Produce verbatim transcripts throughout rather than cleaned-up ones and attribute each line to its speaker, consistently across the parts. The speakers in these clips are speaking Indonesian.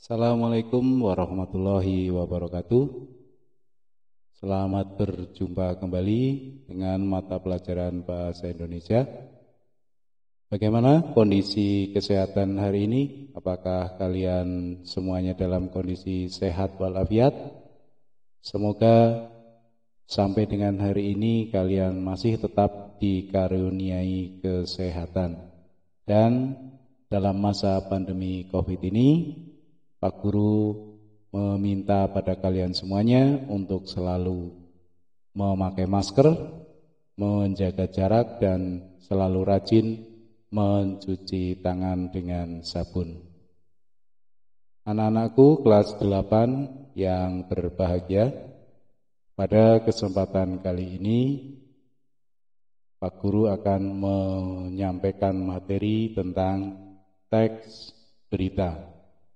Speaker 1: Assalamualaikum warahmatullahi wabarakatuh. Selamat berjumpa kembali dengan mata pelajaran Bahasa Indonesia. Bagaimana kondisi kesehatan hari ini? Apakah kalian semuanya dalam kondisi sehat walafiat? Semoga sampai dengan hari ini kalian masih tetap dikaruniai kesehatan. Dan dalam masa pandemi COVID ini, Pak Guru meminta pada kalian semuanya untuk selalu memakai masker, menjaga jarak, dan selalu rajin mencuci tangan dengan sabun. Anak-anakku kelas delapan yang berbahagia, pada kesempatan kali ini Pak Guru akan menyampaikan materi tentang teks berita.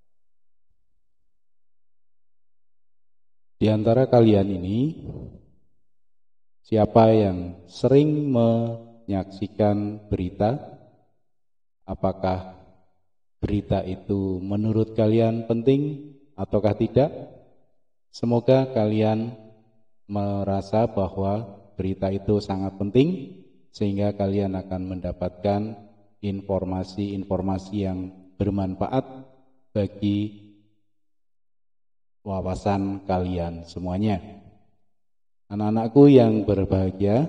Speaker 1: Di antara kalian ini, siapa yang sering menyaksikan berita? Apakah berita itu menurut kalian penting ataukah tidak? Semoga kalian merasa bahwa berita itu sangat penting, sehingga kalian akan mendapatkan informasi-informasi yang bermanfaat bagi wawasan kalian semuanya. Anak-anakku yang berbahagia,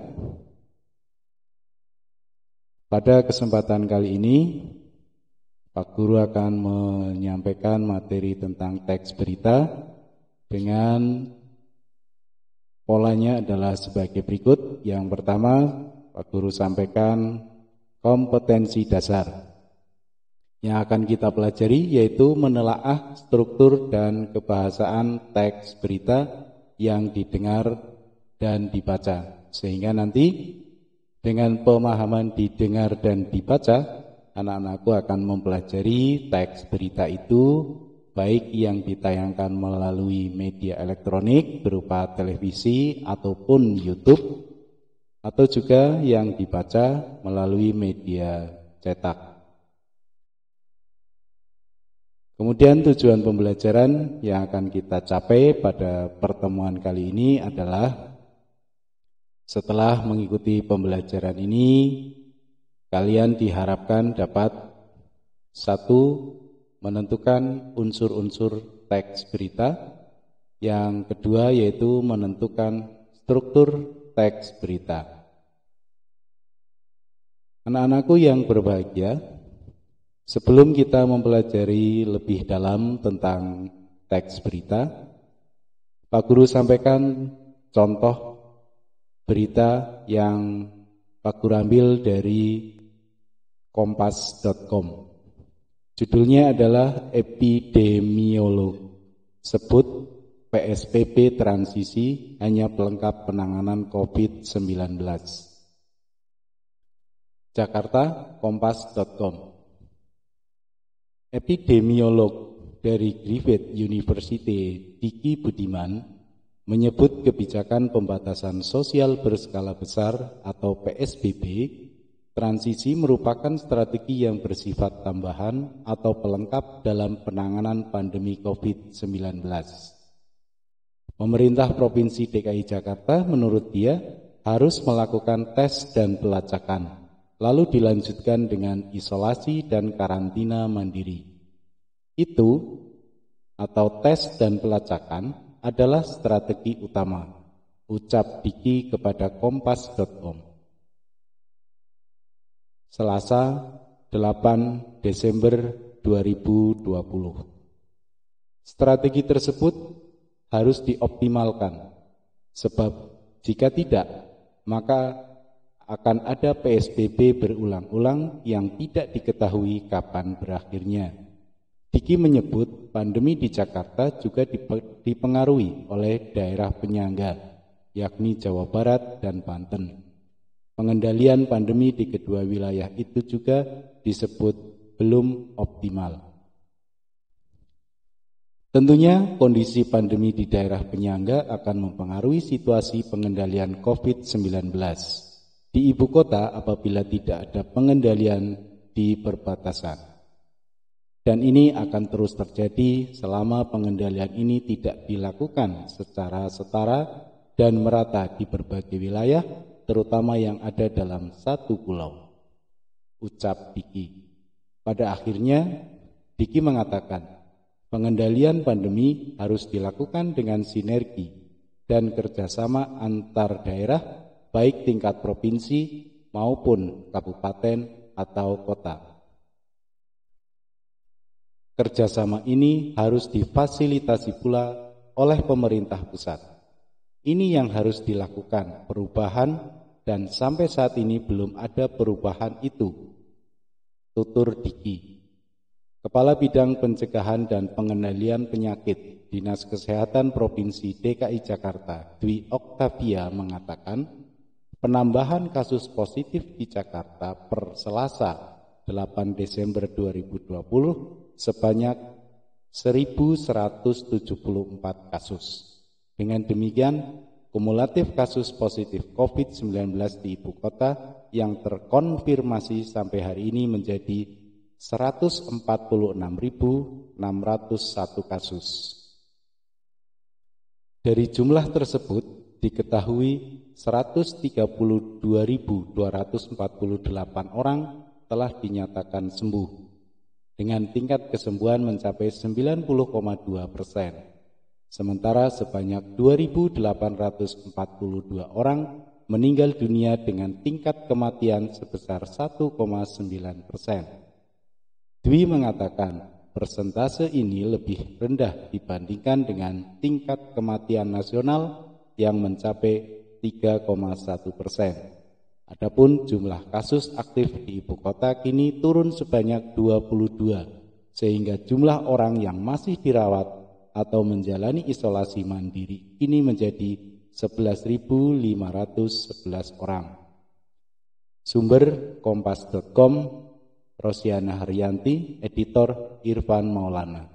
Speaker 1: pada kesempatan kali ini Pak Guru akan menyampaikan materi tentang teks berita dengan polanya adalah sebagai berikut. Yang pertama, Pak Guru sampaikan kompetensi dasar. Yang akan kita pelajari yaitu menelaah struktur dan kebahasaan teks berita yang didengar dan dibaca. Sehingga nanti dengan pemahaman didengar dan dibaca, anak-anakku akan mempelajari teks berita itu, baik yang ditayangkan melalui media elektronik berupa televisi ataupun YouTube, atau juga yang dibaca melalui media cetak. Kemudian tujuan pembelajaran yang akan kita capai pada pertemuan kali ini adalah setelah mengikuti pembelajaran ini, kalian diharapkan dapat satu, menentukan unsur-unsur teks berita. Yang kedua yaitu menentukan struktur teks berita. Anak-anakku yang berbahagia, sebelum kita mempelajari lebih dalam tentang teks berita, Pak Guru sampaikan contoh berita yang Pak Guru ambil dari kompas titik com. Judulnya adalah Epidemiolog sebut P S B B transisi hanya pelengkap penanganan COVID sembilan belas. Jakarta, kompas titik com. Epidemiolog dari Griffith University, Diki Budiman, menyebut kebijakan pembatasan sosial berskala besar atau P S B B transisi merupakan strategi yang bersifat tambahan atau pelengkap dalam penanganan pandemi COVID sembilan belas. Pemerintah Provinsi D K I Jakarta menurut dia harus melakukan tes dan pelacakan, lalu dilanjutkan dengan isolasi dan karantina mandiri. Itu atau tes dan pelacakan adalah strategi utama, ucap Diki kepada kompas titik com. Selasa delapan Desember dua ribu dua puluh. Strategi tersebut harus dioptimalkan, sebab jika tidak, maka akan ada P S B B berulang-ulang yang tidak diketahui kapan berakhirnya. Diki menyebut pandemi di Jakarta juga dipengaruhi oleh daerah penyangga, yakni Jawa Barat dan Banten. Pengendalian pandemi di kedua wilayah itu juga disebut belum optimal. Tentunya kondisi pandemi di daerah penyangga akan mempengaruhi situasi pengendalian COVID sembilan belas di ibu kota apabila tidak ada pengendalian di perbatasan. Dan ini akan terus terjadi selama pengendalian ini tidak dilakukan secara setara dan merata di berbagai wilayah, terutama yang ada dalam satu pulau. Ucap Diki. Pada akhirnya, Diki mengatakan, pengendalian pandemi harus dilakukan dengan sinergi dan kerjasama antar daerah, baik tingkat provinsi maupun kabupaten atau kota. Kerjasama ini harus difasilitasi pula oleh pemerintah pusat. Ini yang harus dilakukan perubahan dan sampai saat ini belum ada perubahan itu. Tutur Diki. Kepala Bidang Pencegahan dan Pengendalian Penyakit Dinas Kesehatan Provinsi D K I Jakarta, Dwi Oktavia mengatakan, penambahan kasus positif di Jakarta per Selasa delapan Desember dua ribu dua puluh sebanyak seribu seratus tujuh puluh empat kasus. Dengan demikian, kumulatif kasus positif covid sembilan belas di ibu kota yang terkonfirmasi sampai hari ini menjadi seratus empat puluh enam ribu enam ratus satu kasus. Dari jumlah tersebut diketahui seratus tiga puluh dua ribu dua ratus empat puluh delapan orang telah dinyatakan sembuh, dengan tingkat kesembuhan mencapai sembilan puluh koma dua persen. Sementara sebanyak dua ribu delapan ratus empat puluh dua orang meninggal dunia dengan tingkat kematian sebesar satu koma sembilan persen. Dwi mengatakan persentase ini lebih rendah dibandingkan dengan tingkat kematian nasional yang mencapai tiga koma satu persen. Adapun jumlah kasus aktif di ibu kota kini turun sebanyak dua puluh dua, sehingga jumlah orang yang masih dirawat atau menjalani isolasi mandiri kini menjadi sebelas ribu lima ratus sebelas orang. Sumber kompas titik com, Rosiana Haryanti, editor Irfan Maulana.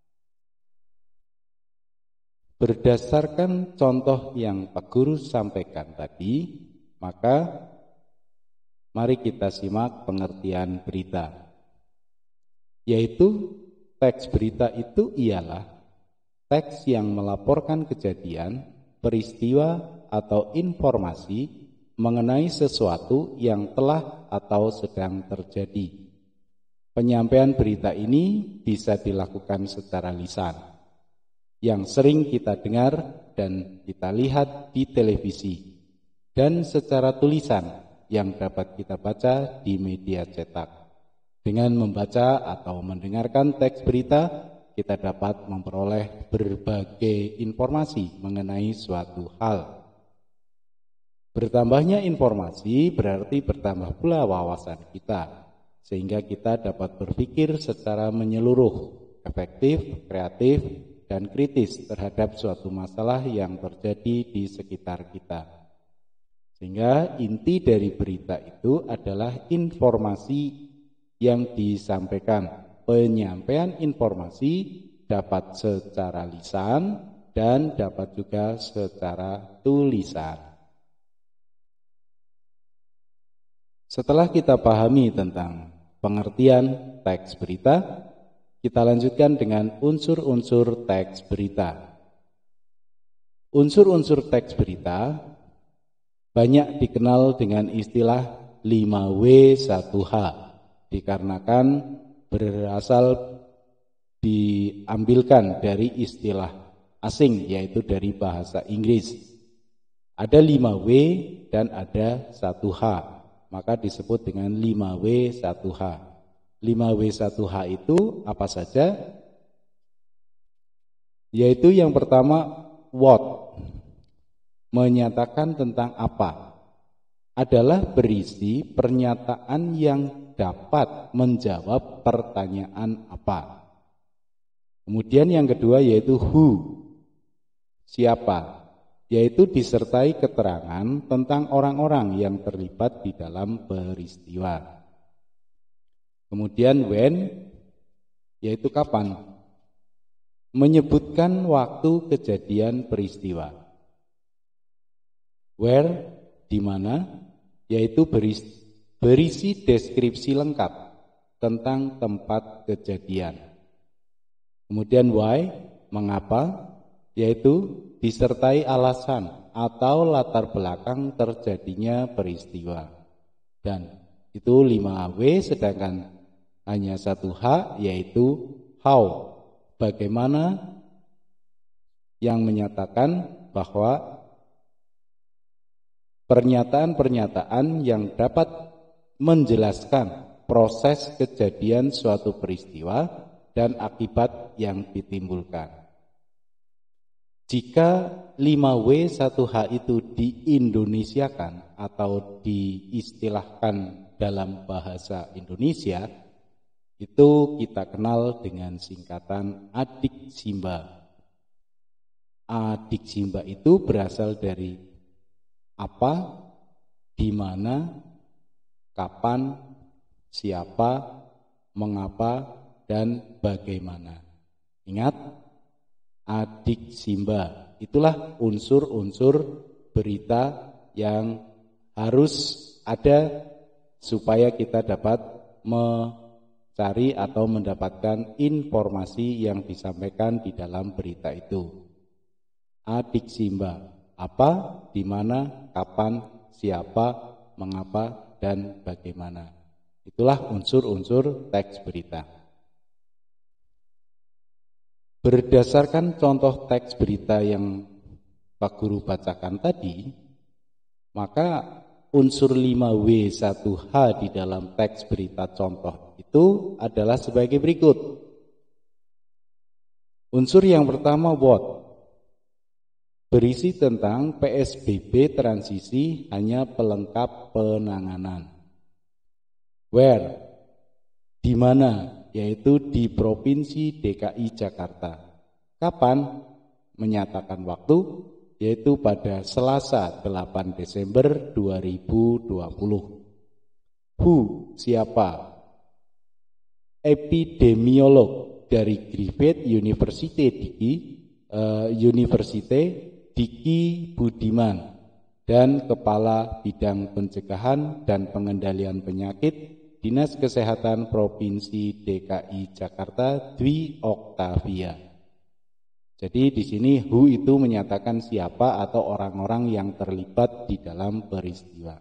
Speaker 1: Berdasarkan contoh yang Pak Guru sampaikan tadi, maka mari kita simak pengertian berita. Yaitu teks berita itu ialah teks yang melaporkan kejadian, peristiwa, atau informasi mengenai sesuatu yang telah atau sedang terjadi. Penyampaian berita ini bisa dilakukan secara lisan, yang sering kita dengar dan kita lihat di televisi, dan secara tulisan yang dapat kita baca di media cetak. Dengan membaca atau mendengarkan teks berita, kita dapat memperoleh berbagai informasi mengenai suatu hal. Bertambahnya informasi berarti bertambah pula wawasan kita, sehingga kita dapat berpikir secara menyeluruh, efektif, kreatif, dan kritis terhadap suatu masalah yang terjadi di sekitar kita. Sehingga inti dari berita itu adalah informasi yang disampaikan. Penyampaian informasi dapat secara lisan dan dapat juga secara tulisan. Setelah kita pahami tentang pengertian teks berita, kita lanjutkan dengan unsur-unsur teks berita. Unsur-unsur teks berita banyak dikenal dengan istilah lima W satu H, dikarenakan berasal diambilkan dari istilah asing, yaitu dari bahasa Inggris. Ada lima W dan ada satu H, maka disebut dengan lima W satu H. lima W satu H itu apa saja? Yaitu yang pertama, what, menyatakan tentang apa, adalah berisi pernyataan yang dapat menjawab pertanyaan apa. Kemudian yang kedua yaitu who, siapa, yaitu disertai keterangan tentang orang-orang yang terlibat di dalam peristiwa. Kemudian when, yaitu kapan, menyebutkan waktu kejadian peristiwa. Where, di mana, yaitu berisi, berisi deskripsi lengkap tentang tempat kejadian. Kemudian why, mengapa, yaitu disertai alasan atau latar belakang terjadinya peristiwa. Dan itu lima W, sedangkan hanya satu H, yaitu how, bagaimana, yang menyatakan bahwa pernyataan-pernyataan yang dapat menjelaskan proses kejadian suatu peristiwa dan akibat yang ditimbulkan. Jika lima W satu H itu diindonesiakan atau diistilahkan dalam bahasa Indonesia, itu kita kenal dengan singkatan Adik Simba. Adik Simba itu berasal dari apa, di mana, kapan, siapa, mengapa, dan bagaimana. Ingat, Adik Simba, itulah unsur-unsur berita yang harus ada supaya kita dapat mencari atau mendapatkan informasi yang disampaikan di dalam berita itu. Adik Simba, apa, di mana, kapan, siapa, mengapa, dan bagaimana. Itulah unsur-unsur teks berita. Berdasarkan contoh teks berita yang Pak Guru bacakan tadi, maka unsur lima W satu H di dalam teks berita contoh itu adalah sebagai berikut. Unsur yang pertama what, berisi tentang P S B B transisi hanya pelengkap penanganan. Where, di mana, yaitu di Provinsi D K I Jakarta. Kapan, menyatakan waktu, yaitu pada Selasa delapan Desember dua ribu dua puluh. Who, siapa? Epidemiolog dari Griffith University Diki, uh, University Diki Budiman, dan Kepala Bidang Pencegahan dan Pengendalian Penyakit Dinas Kesehatan Provinsi D K I Jakarta Dwi Oktavia. Jadi di sini who itu menyatakan siapa atau orang-orang yang terlibat di dalam peristiwa.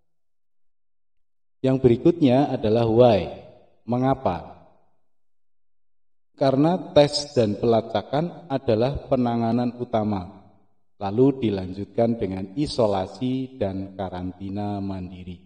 Speaker 1: Yang berikutnya adalah why, mengapa? Karena tes dan pelacakan adalah penanganan utama. Lalu dilanjutkan dengan isolasi dan karantina mandiri.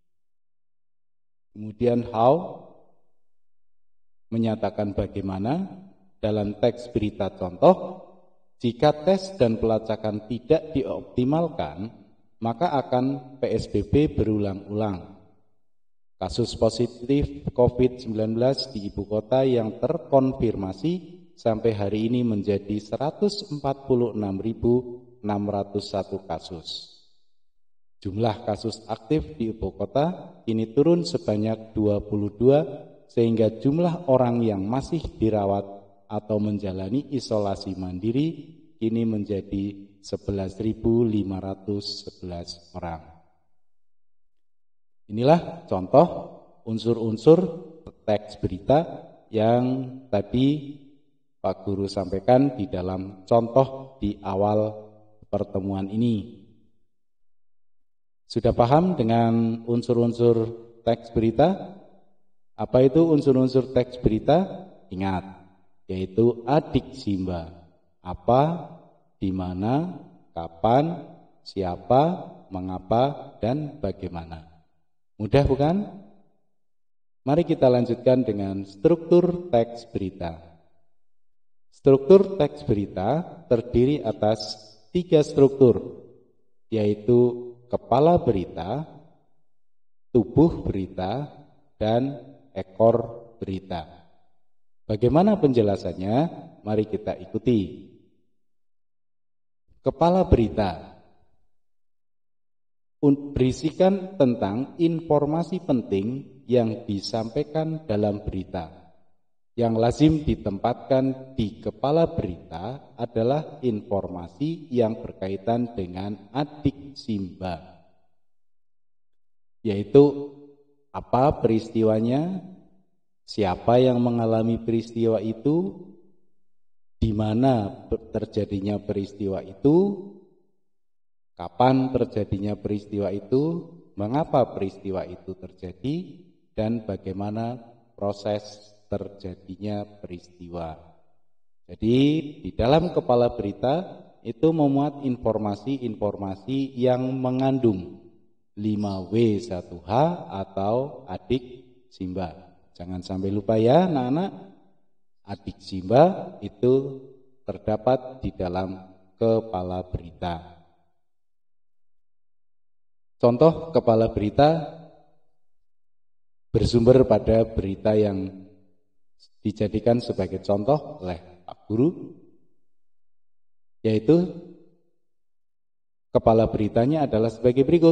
Speaker 1: Kemudian how, menyatakan bagaimana. Dalam teks berita contoh, jika tes dan pelacakan tidak dioptimalkan, maka akan P S B B berulang-ulang. Kasus positif COVID sembilan belas di ibu kota yang terkonfirmasi sampai hari ini menjadi seratus empat puluh enam ribu enam ratus satu kasus. Jumlah kasus aktif di ibu kota kini turun sebanyak dua puluh dua, sehingga jumlah orang yang masih dirawat atau menjalani isolasi mandiri kini menjadi sebelas ribu lima ratus sebelas orang. Inilah contoh unsur-unsur teks berita yang tadi Pak Guru sampaikan di dalam contoh di awal pertemuan ini. Sudah paham dengan unsur-unsur teks berita? Apa itu unsur-unsur teks berita? Ingat, yaitu Adik Simba. Apa, di mana, kapan, siapa, mengapa, dan bagaimana. Mudah bukan? Mari kita lanjutkan dengan struktur teks berita. Struktur teks berita terdiri atas tiga struktur, yaitu kepala berita, tubuh berita, dan ekor berita. Bagaimana penjelasannya? Mari kita ikuti. Kepala berita berisikan tentang informasi penting yang disampaikan dalam berita. Yang lazim ditempatkan di kepala berita adalah informasi yang berkaitan dengan Adik Simba, yaitu apa peristiwanya, siapa yang mengalami peristiwa itu, di mana terjadinya peristiwa itu, kapan terjadinya peristiwa itu, mengapa peristiwa itu terjadi, dan bagaimana proses terjadinya peristiwa. Jadi di dalam kepala berita itu memuat informasi-informasi yang mengandung lima W satu H atau adik simba. Jangan sampai lupa ya anak-anak, adik simba itu terdapat di dalam kepala berita. Contoh kepala berita bersumber pada berita yang dijadikan sebagai contoh oleh Pak Guru, yaitu kepala beritanya adalah sebagai berikut.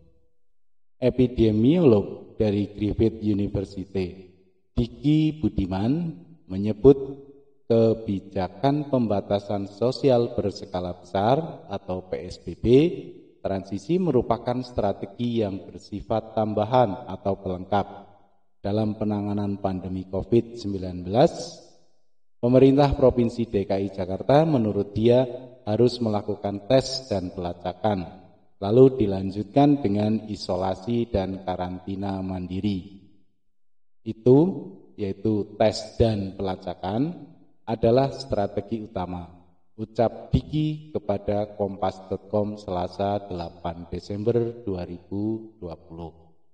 Speaker 1: Epidemiolog dari Griffith University, Diki Budiman, menyebut kebijakan pembatasan sosial berskala besar atau P S B B transisi merupakan strategi yang bersifat tambahan atau pelengkap dalam penanganan pandemi covid sembilan belas. Pemerintah Provinsi D K I Jakarta menurut dia harus melakukan tes dan pelacakan, lalu dilanjutkan dengan isolasi dan karantina mandiri. Itu, yaitu tes dan pelacakan, adalah strategi utama, ucap Diki kepada kompas titik com Selasa delapan Desember dua ribu dua puluh.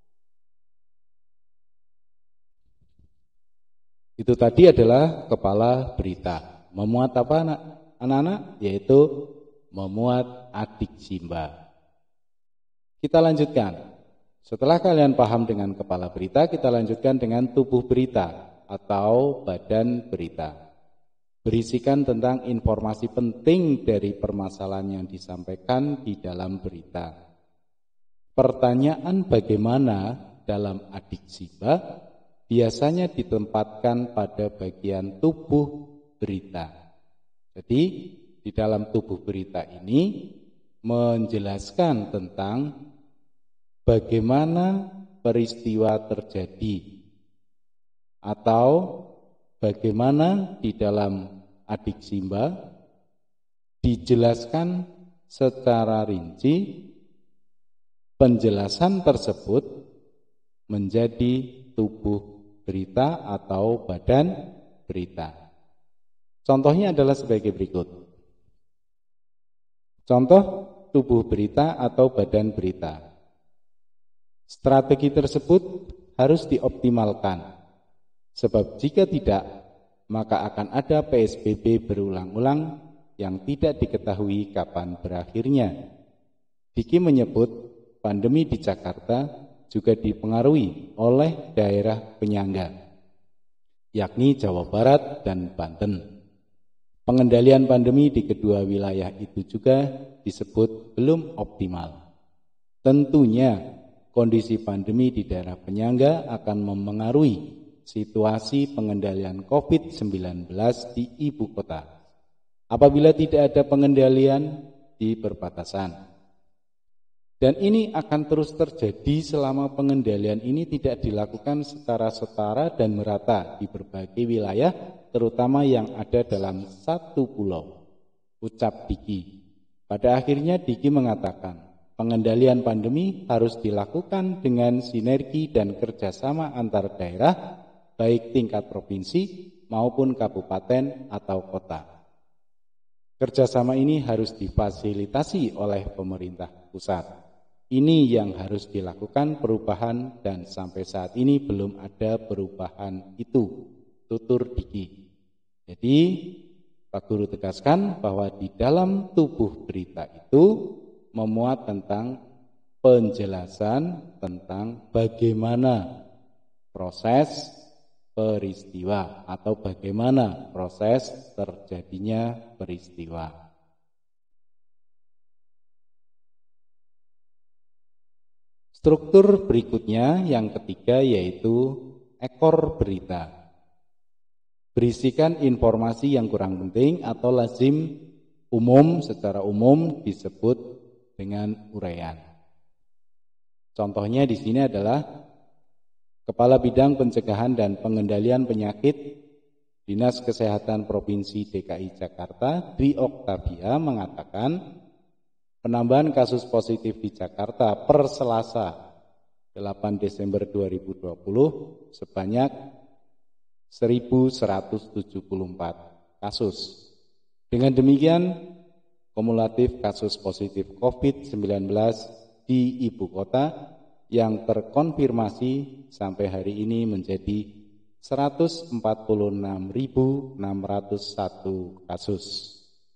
Speaker 1: Itu tadi adalah kepala berita. Memuat apa anak-anak? Yaitu memuat adik simba. Kita lanjutkan. Setelah kalian paham dengan kepala berita, kita lanjutkan dengan tubuh berita atau badan berita. Berisikan tentang informasi penting dari permasalahan yang disampaikan di dalam berita. Pertanyaan bagaimana dalam adik simba biasanya ditempatkan pada bagian tubuh berita. Jadi di dalam tubuh berita ini menjelaskan tentang bagaimana peristiwa terjadi atau bagaimana di dalam adik simba dijelaskan secara rinci. Penjelasan tersebut menjadi tubuh berita atau badan berita. Contohnya adalah sebagai berikut. Contoh tubuh berita atau badan berita. Strategi tersebut harus dioptimalkan, sebab jika tidak, maka akan ada P S B B berulang-ulang yang tidak diketahui kapan berakhirnya. Diki menyebut pandemi di Jakarta juga dipengaruhi oleh daerah penyangga, yakni Jawa Barat dan Banten. Pengendalian pandemi di kedua wilayah itu juga disebut belum optimal. Tentunya kondisi pandemi di daerah penyangga akan memengaruhi situasi pengendalian covid sembilan belas di ibu kota apabila tidak ada pengendalian di perbatasan. Dan ini akan terus terjadi selama pengendalian ini tidak dilakukan secara setara dan merata di berbagai wilayah, terutama yang ada dalam satu pulau, ucap Diki. Pada akhirnya Diki mengatakan, pengendalian pandemi harus dilakukan dengan sinergi dan kerjasama antar daerah, baik tingkat provinsi maupun kabupaten atau kota. Kerjasama ini harus difasilitasi oleh pemerintah pusat. Ini yang harus dilakukan perubahan dan sampai saat ini belum ada perubahan itu, tutur Diki. Jadi Pak Guru tegaskan bahwa di dalam tubuh berita itu memuat tentang penjelasan tentang bagaimana proses peristiwa atau bagaimana proses terjadinya peristiwa. Struktur berikutnya yang ketiga yaitu ekor berita. Berisikan informasi yang kurang penting atau lazim umum secara umum disebut dengan uraian. Contohnya di sini adalah Kepala Bidang Pencegahan dan Pengendalian Penyakit Dinas Kesehatan Provinsi D K I Jakarta, Dwi Oktavia, mengatakan penambahan kasus positif di Jakarta per Selasa delapan Desember dua ribu dua puluh sebanyak seribu seratus tujuh puluh empat kasus. Dengan demikian, kumulatif kasus positif covid sembilan belas di ibu kota yang terkonfirmasi sampai hari ini menjadi seratus empat puluh enam ribu enam ratus satu kasus.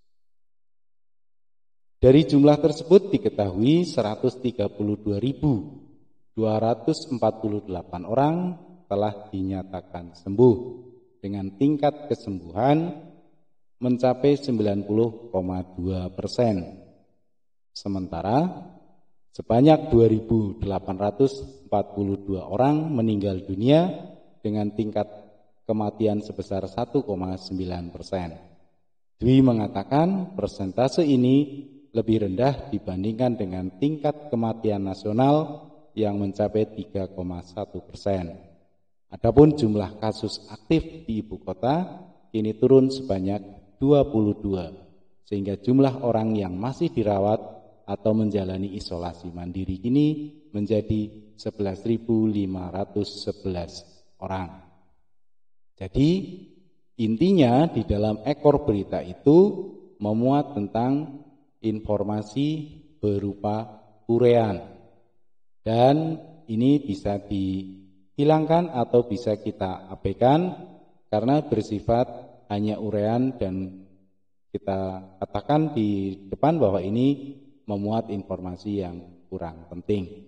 Speaker 1: Dari jumlah tersebut diketahui seratus tiga puluh dua ribu dua ratus empat puluh delapan orang telah dinyatakan sembuh dengan tingkat kesembuhan mencapai sembilan puluh koma dua persen. Sementara sebanyak dua ribu delapan ratus empat puluh dua orang meninggal dunia dengan tingkat kematian sebesar satu koma sembilan persen. Dwi mengatakan persentase ini lebih rendah dibandingkan dengan tingkat kematian nasional yang mencapai tiga koma satu persen. Adapun jumlah kasus aktif di ibu kota kini turun sebanyak dua puluh dua, sehingga jumlah orang yang masih dirawat atau menjalani isolasi mandiri ini menjadi sebelas ribu lima ratus sebelas orang. Jadi intinya di dalam ekor berita itu memuat tentang informasi berupa urean, dan ini bisa dihilangkan atau bisa kita abaikan karena bersifat hanya urean, dan kita katakan di depan bahwa ini memuat informasi yang kurang penting.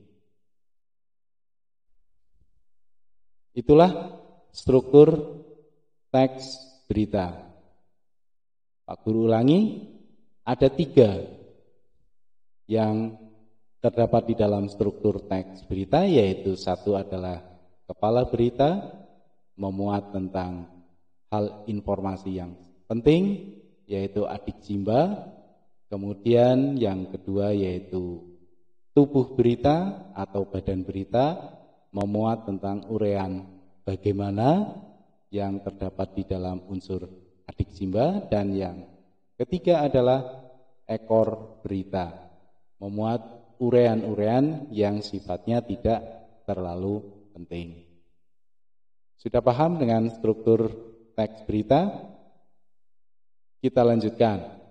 Speaker 1: Itulah struktur teks berita. Pak Guru ulangi, ada tiga yang terdapat di dalam struktur teks berita, yaitu satu adalah kepala berita, memuat tentang hal informasi yang penting, yaitu adik Jimba. Kemudian yang kedua yaitu tubuh berita atau badan berita, memuat tentang urean bagaimana yang terdapat di dalam unsur adik Jimba. Dan yang ketiga adalah ekor berita, memuat urean-urean yang sifatnya tidak terlalu penting. Sudah paham dengan struktur teks berita? Kita lanjutkan.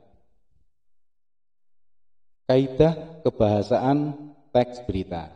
Speaker 1: Kaidah kebahasaan teks berita.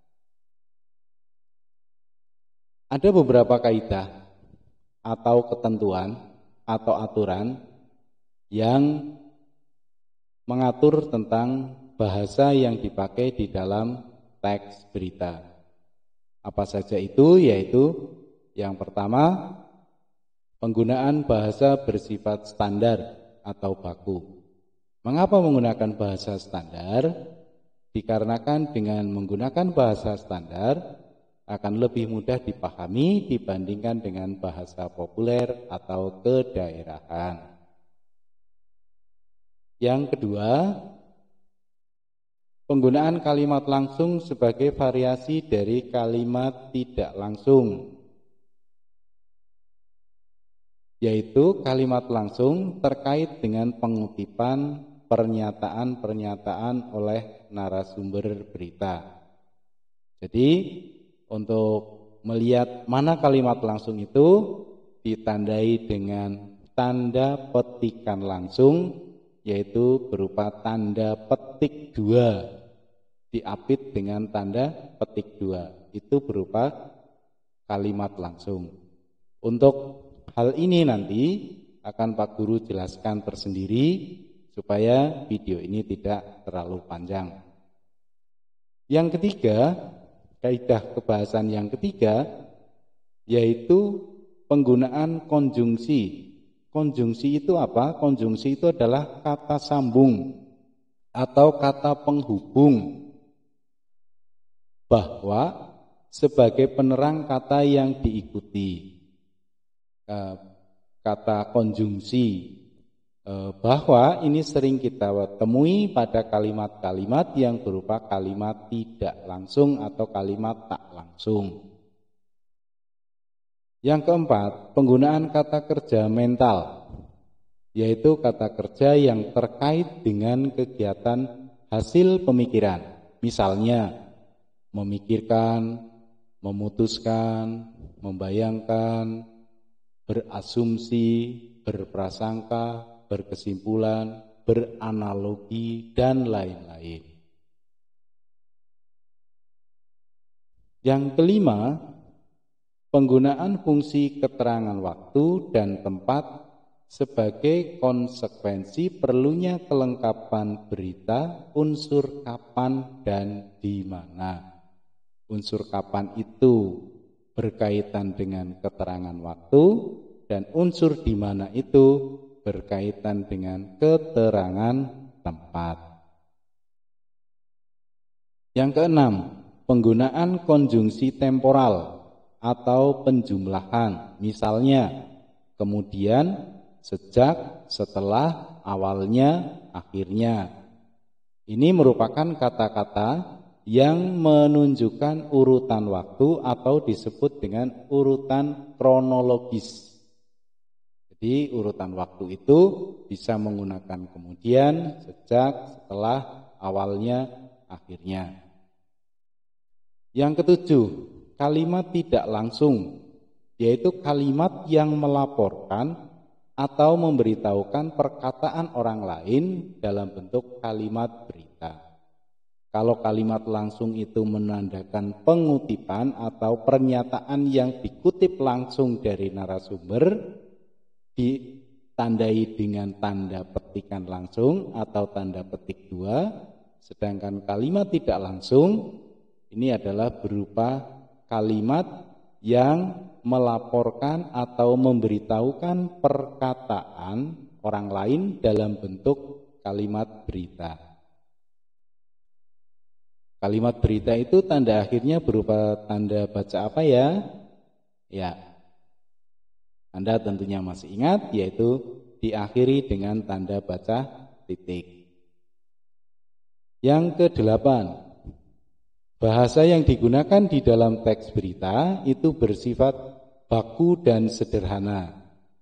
Speaker 1: Ada beberapa kaidah atau ketentuan atau aturan yang mengatur tentang bahasa yang dipakai di dalam teks berita. Apa saja itu? Yaitu yang pertama, penggunaan bahasa bersifat standar atau baku. Mengapa menggunakan bahasa standar? Dikarenakan dengan menggunakan bahasa standar akan lebih mudah dipahami dibandingkan dengan bahasa populer atau kedaerahan. Yang kedua, penggunaan kalimat langsung sebagai variasi dari kalimat tidak langsung, yaitu kalimat langsung terkait dengan pengutipan pernyataan-pernyataan oleh narasumber berita. Jadi untuk melihat mana kalimat langsung itu ditandai dengan tanda petikan langsung, yaitu berupa tanda petik dua, diapit dengan tanda petik dua, itu berupa kalimat langsung. Untuk hal ini nanti akan Pak Guru jelaskan tersendiri supaya video ini tidak terlalu panjang. Yang ketiga, kaidah kebahasan yang ketiga yaitu penggunaan konjungsi. Konjungsi itu apa? Konjungsi itu adalah kata sambung atau kata penghubung bahwa sebagai penerang kata yang diikuti. Kata konjungsi bahwa ini sering kita temui pada kalimat-kalimat yang berupa kalimat tidak langsung atau kalimat tak langsung. Yang keempat, penggunaan kata kerja mental, yaitu kata kerja yang terkait dengan kegiatan hasil pemikiran. Misalnya, memikirkan, memutuskan, membayangkan, berasumsi, berprasangka, berkesimpulan, beranalogi, dan lain-lain. Yang kelima, penggunaan fungsi keterangan waktu dan tempat sebagai konsekuensi perlunya kelengkapan berita, unsur kapan dan di mana. Unsur kapan itu berkaitan dengan keterangan waktu dan unsur di mana itu berkaitan dengan keterangan tempat. Yang keenam, penggunaan konjungsi temporal atau penjumlahan, misalnya kemudian, sejak, setelah, awalnya, akhirnya. Ini merupakan kata-kata yang menunjukkan urutan waktu atau disebut dengan urutan kronologis. Jadi urutan waktu itu bisa menggunakan kemudian, sejak, setelah, awalnya, akhirnya. Yang ketujuh, kalimat tidak langsung, yaitu kalimat yang melaporkan atau memberitahukan perkataan orang lain dalam bentuk kalimat berita. Kalau kalimat langsung itu menandakan pengutipan atau pernyataan yang dikutip langsung dari narasumber, ditandai dengan tanda petikan langsung atau tanda petik dua, sedangkan kalimat tidak langsung ini adalah berupa kalimat yang melaporkan atau memberitahukan perkataan orang lain dalam bentuk kalimat berita. Kalimat berita itu tanda akhirnya berupa tanda baca apa ya? Ya, Anda tentunya masih ingat, yaitu diakhiri dengan tanda baca titik. Yang kedelapan, bahasa yang digunakan di dalam teks berita itu bersifat baku dan sederhana.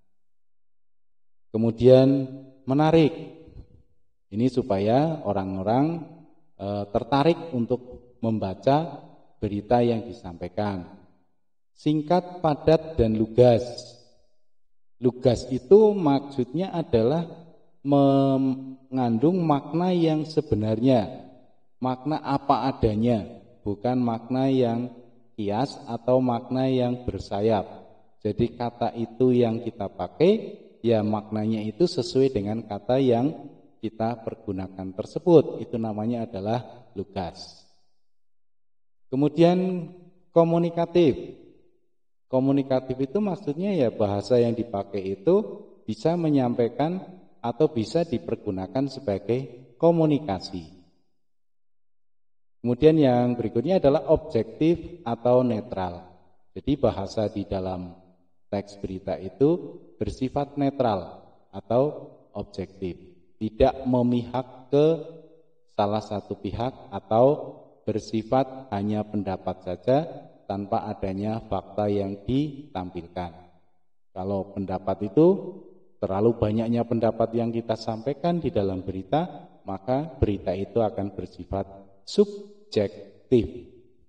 Speaker 1: Kemudian menarik. Ini supaya orang-orang e, tertarik untuk membaca berita yang disampaikan. Singkat, padat, dan lugas. Lugas itu maksudnya adalah mengandung makna yang sebenarnya, makna apa adanya, bukan makna yang kias atau makna yang bersayap. Jadi kata itu yang kita pakai, ya maknanya itu sesuai dengan kata yang kita pergunakan tersebut. Itu namanya adalah lugas. Kemudian komunikatif. Komunikatif itu maksudnya ya bahasa yang dipakai itu bisa menyampaikan atau bisa dipergunakan sebagai komunikasi. Kemudian yang berikutnya adalah objektif atau netral. Jadi bahasa di dalam teks berita itu bersifat netral atau objektif, tidak memihak ke salah satu pihak atau bersifat hanya pendapat saja tanpa adanya fakta yang ditampilkan. Kalau pendapat itu terlalu banyaknya pendapat yang kita sampaikan di dalam berita, maka berita itu akan bersifat subjektif.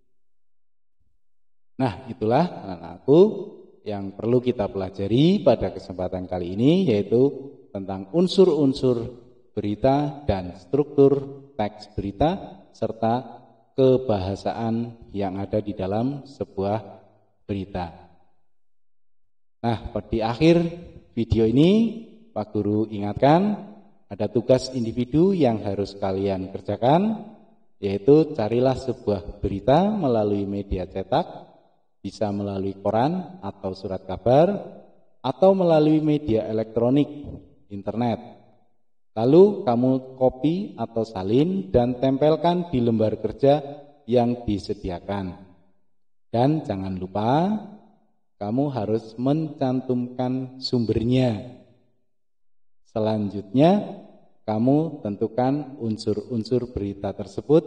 Speaker 1: Nah, itulah anak-anakku yang perlu kita pelajari pada kesempatan kali ini, yaitu tentang unsur-unsur berita dan struktur teks berita serta kebahasaan yang ada di dalam sebuah berita. Nah, di akhir video ini Pak Guru ingatkan ada tugas individu yang harus kalian kerjakan, yaitu carilah sebuah berita melalui media cetak, bisa melalui koran atau surat kabar, atau melalui media elektronik, internet. Lalu kamu copy atau salin dan tempelkan di lembar kerja yang disediakan. Dan jangan lupa, kamu harus mencantumkan sumbernya. Selanjutnya, kamu tentukan unsur-unsur berita tersebut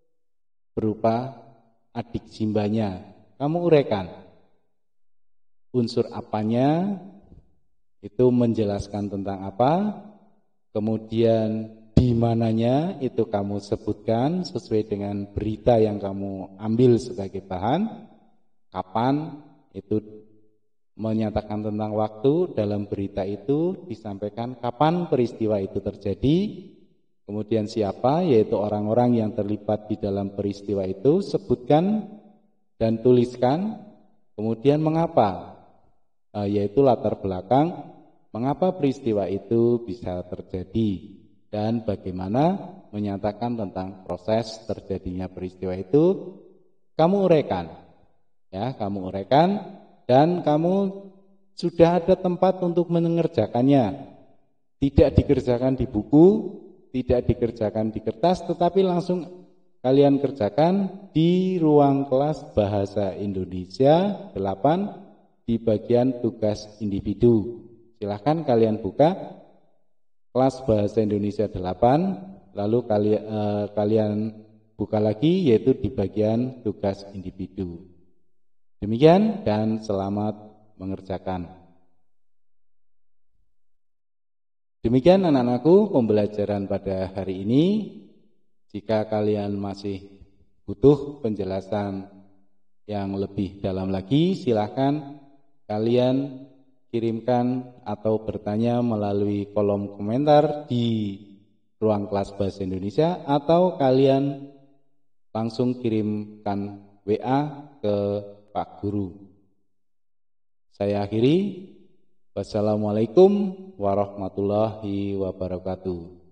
Speaker 1: berupa adik simbanya. Kamu uraikan. unsur apanya, itu menjelaskan tentang apa, kemudian di mananya itu kamu sebutkan sesuai dengan berita yang kamu ambil sebagai bahan, kapan itu menyatakan tentang waktu, dalam berita itu disampaikan kapan peristiwa itu terjadi, kemudian siapa, yaitu orang-orang yang terlibat di dalam peristiwa itu, sebutkan dan tuliskan, kemudian mengapa, yaitu latar belakang mengapa peristiwa itu bisa terjadi dan bagaimana menyatakan tentang proses terjadinya peristiwa itu, kamu uraikan, ya, kamu uraikan dan kamu sudah ada tempat untuk mengerjakannya. Tidak dikerjakan di buku, tidak dikerjakan di kertas, tetapi langsung kalian kerjakan di ruang kelas Bahasa Indonesia delapan di bagian tugas individu. Silahkan kalian buka kelas Bahasa Indonesia delapan, lalu kalian, eh, kalian buka lagi yaitu di bagian tugas individu. Demikian dan selamat mengerjakan. Demikian anak-anakku pembelajaran pada hari ini. Jika kalian masih butuh penjelasan yang lebih dalam lagi, silahkan kalian kirimkan atau bertanya melalui kolom komentar di ruang kelas Bahasa Indonesia, atau kalian langsung kirimkan W A ke Pak Guru. Saya akhiri. Wassalamualaikum warahmatullahi wabarakatuh.